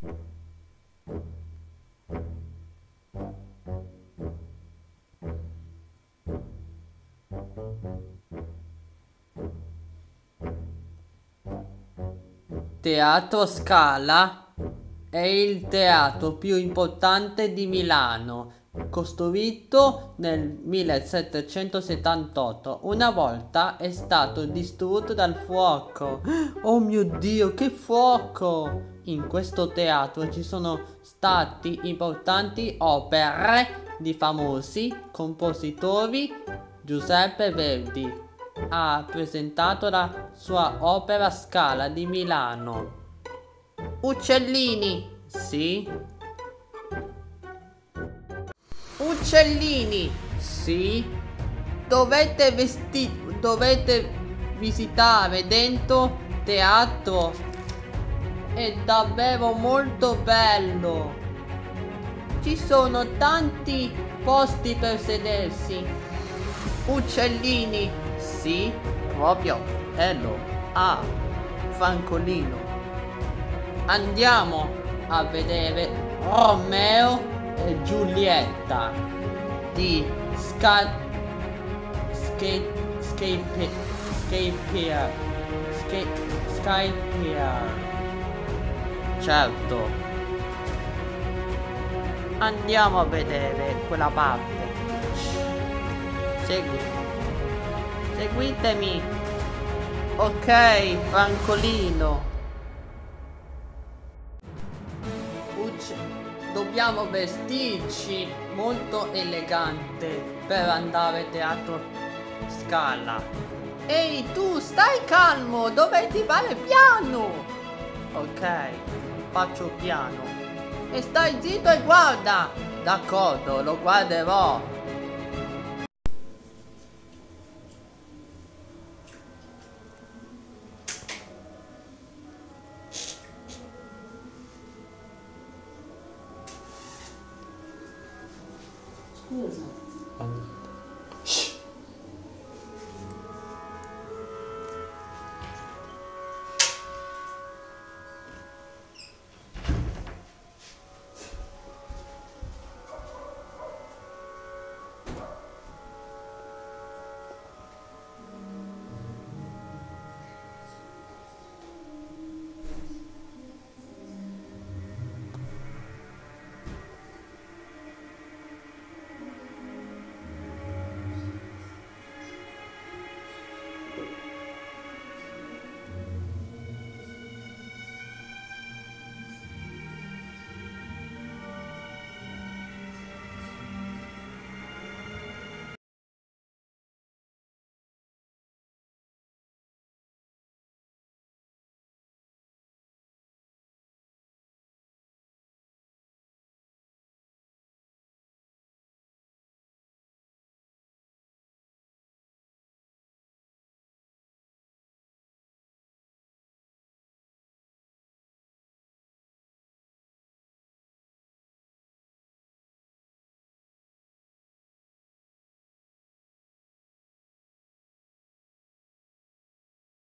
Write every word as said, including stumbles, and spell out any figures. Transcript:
Teatro Scala è il teatro più importante di Milano, costruito nel millesettecentosettantotto. Una volta è stato distrutto dal fuoco. Oh mio Dio, che fuoco! In questo teatro ci sono state importanti opere di famosi compositori. Giuseppe Verdi ha presentato la sua opera Scala di Milano. Uccellini, sì. Uccellini, sì. Dovete vestire, dovete visitare dentro teatro. È davvero molto bello. Ci sono tanti posti per sedersi. Uccellini, sì, proprio bello. Ah, Francolino. Andiamo a vedere Romeo e Giulietta di Sca... Skate... Scape... Scapier... Scape... Scapier. Certo. Andiamo a vedere quella parte. Segui. Seguitemi. Ok, Francolino. Dobbiamo vestirci molto elegante per andare a teatro Scala. Ehi tu, stai calmo, dovete fare piano. Ok, faccio piano. E stai zitto e guarda. D'accordo, lo guarderò. Scusa.